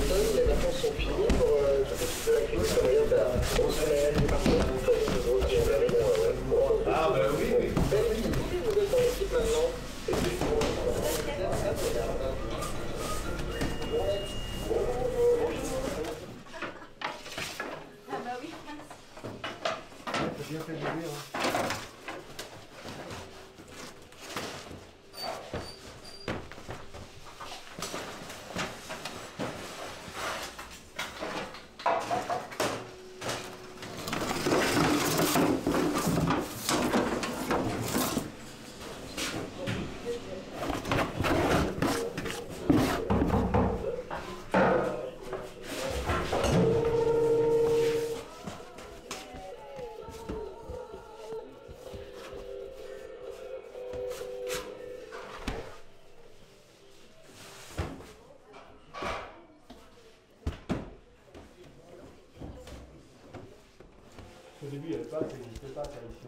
les vacances sont finies pour tout ce qui peut la cuisine. Regarde, on se met partout. Ah bah oui, oui. Vous êtes dans l'équipe maintenant. Ah bah oui. T'as bien fait de le dire. Au début, il n'y avait pas, ça n'existait pas, ça ici.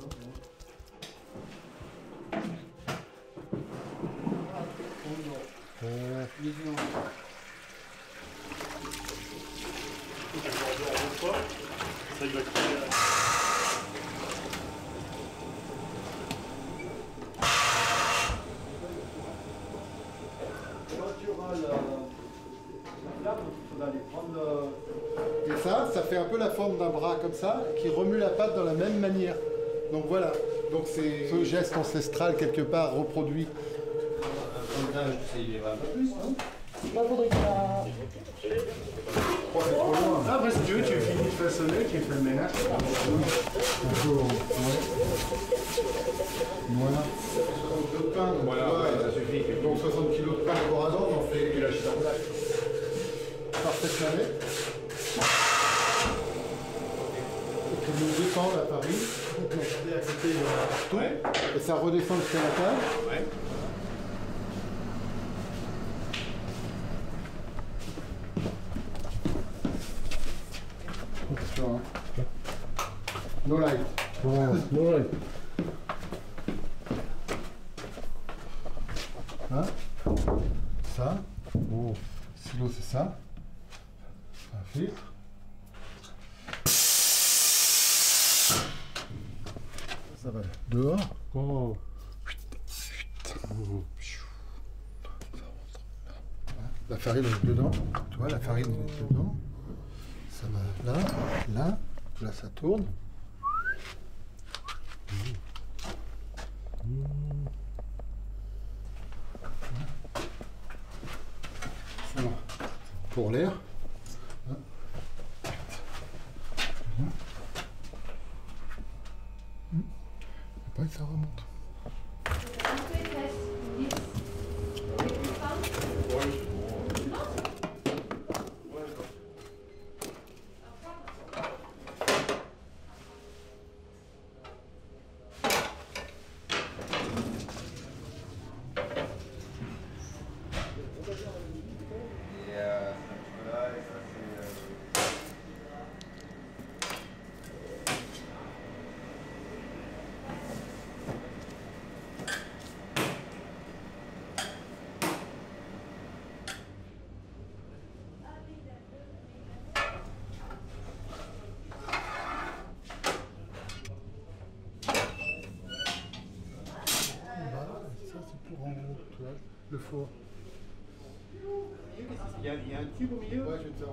Ça, il va créer. Quand tu auras la flamme, il faudra aller prendre le... Et ça fait un peu la forme d'un bras comme ça, qui remue la pâte dans la même manière. Donc voilà, donc c'est ce geste ancestral quelque part reproduit. Il va un peu plus, non? Bah faudrait que ça... Après, si tu veux, tu finis de façonner, tu fais le ménage. Voilà. 60 kg de pain, donc Voilà, tu vois, ouais, ça suffit. Donc 60 kg de pain au corazon, on fait du lâcher en place. Parfait lavé. Et puis on descend la farine. Donc à côté, il y en a partout. Ouais. Et ça redescend jusqu'à la table. Ouais. Attention, hein. No light. No light. Hein? Ça. Oh. Silo, c'est ça. Un filtre. Ça va dehors. Oh. La farine est dedans. Tu vois, la farine est dedans. Ça va là, là. Là, ça tourne. Voilà. Pour l'air. Après, ça remonte. Le four. Il y a un tube au milieu? Ouais, je vais te faire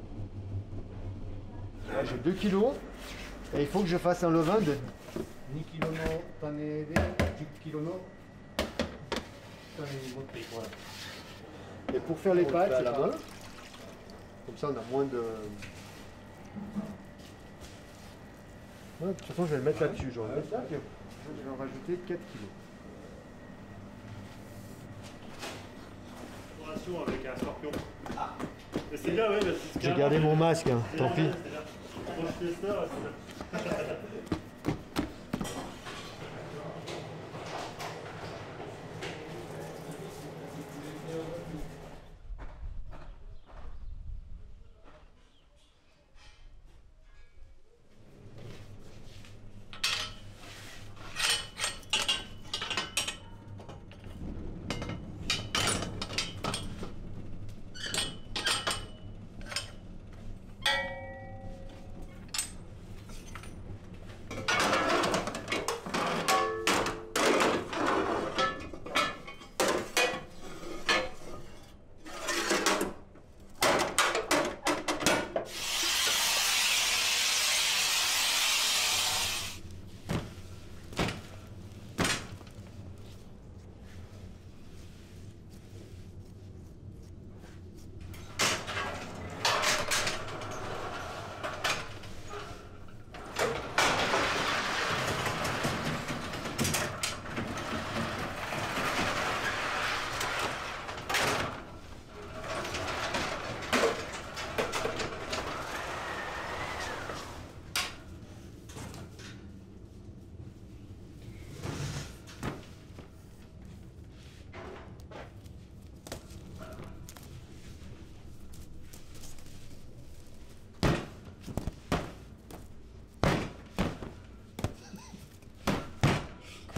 Là, j'ai 2 kilos et il faut que je fasse un levain de 2 kg no tane de 10 kg no tane motte. voilà. Et pour faire les On pâtes, le fait à c'est la pas- main. comme ça on a moins de... Ouais, de toute façon je vais le mettre là-dessus, je vais mettre ça, puis je vais en rajouter 4 kilos. Avec un scorpion. Ah. C'est bien, ouais. J'ai gardé mon masque, hein, tant pis.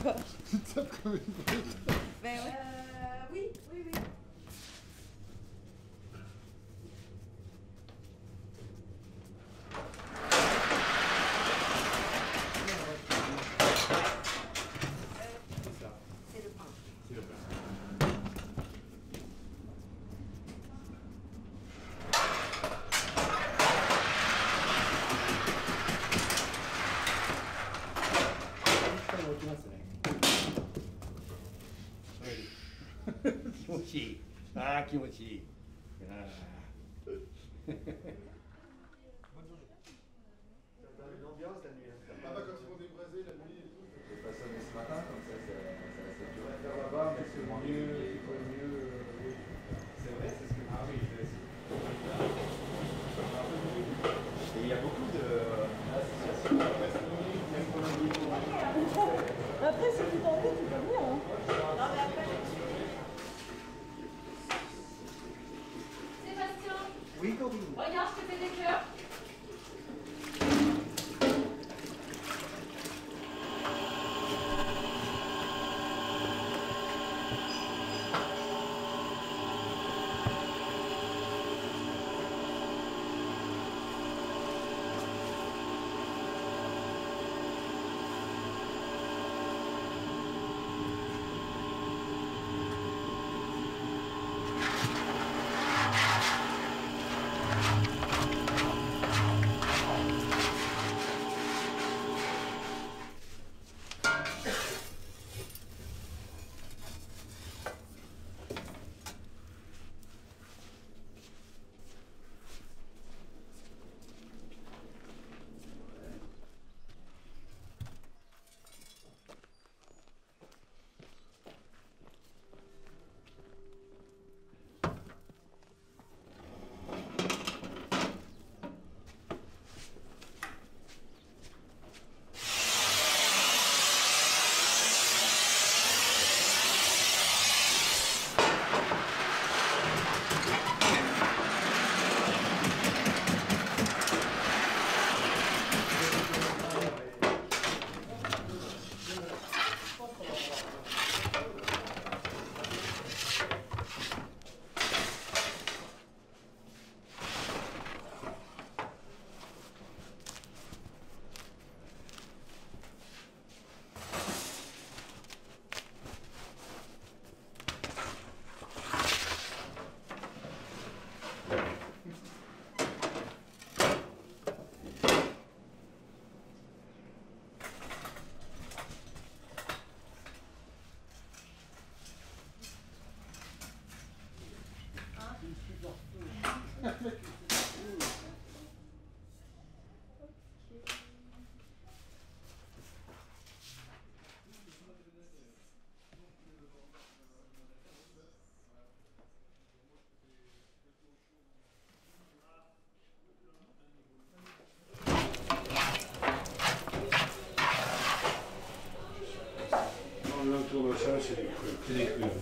quoi. Tu te tapes comme une brute. Ben ouais. Oui, oui, oui. C'est le pain. C'est le pain. Kimochi. Ah, kimochi. Une ambiance la nuit. Ah bah quand ils vont débraiser la nuit et tout. J'ai façonné ce matin, comme ça, ça Je vais faire là-bas, mais c'est mieux. Oui. C'est vrai, c'est ce que. Ah oui, c'est. Et il y a beaucoup d'associations gastronomiques, Après, si tu t'en veux, tu peux venir. Hein. Non, mais après, Sébastien, Oui, Corinne. regarde, je te fais des cœurs. L'entour de ça, c'est des crus. C'est des crus.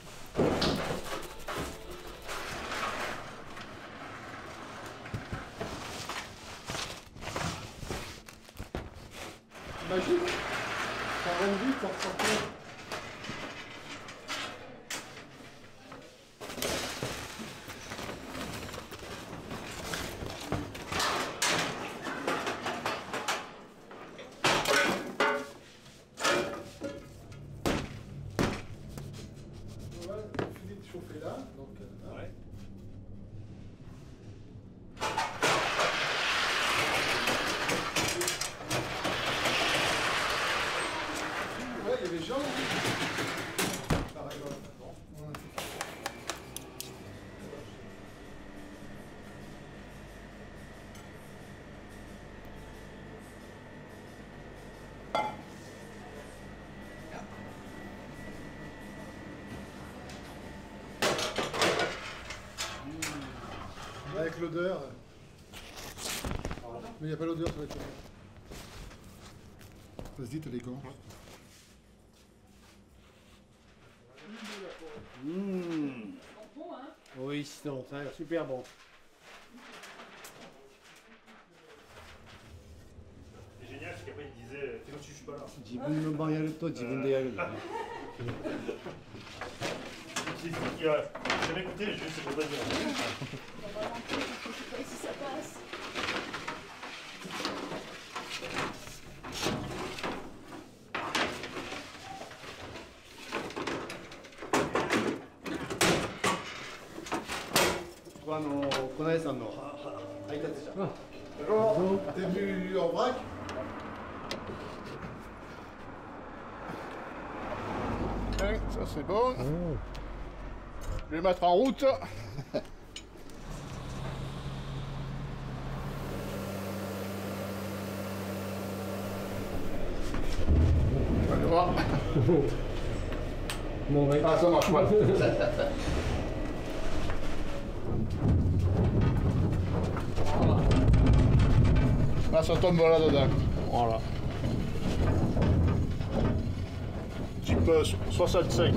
Magique. Ça rend vite, ça ressort bien. Voilà, on finit de chauffer là, donc là. Ouais. Ouais, il y a des gens. Par exemple. Bon. Ouais. Avec l'odeur. Mais il n'y a pas l'odeur sur la caméra. Vas-y, t'as élégant. bon, hein. Oui, non, ça a l'air super bon. C'est génial, c'est qu'après ils disent disait, fais comme si je suis pas là. 自分の番やると自分でやるんだね。 J'ai jamais écouté, juste c'est pour pas dire. On va rentrer, je sais pas si ça passe. この間さんの配達者。 T'es venu en vrac? Tiens, ça c'est bon. Je vais mettre en route. Allez voir. Ah, ça marche pas. Là, ça tombe là-dedans. Voilà. Type 65.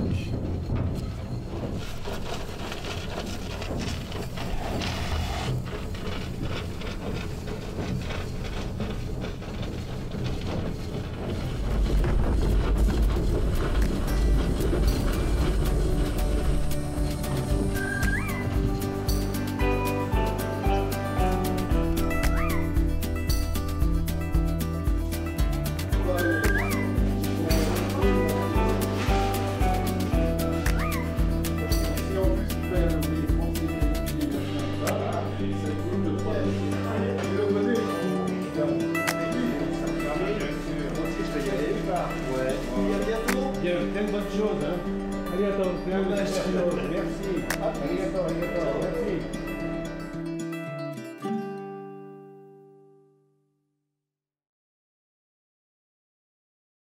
Il y a plein de bonnes choses. Hein. Allez, attends, merci.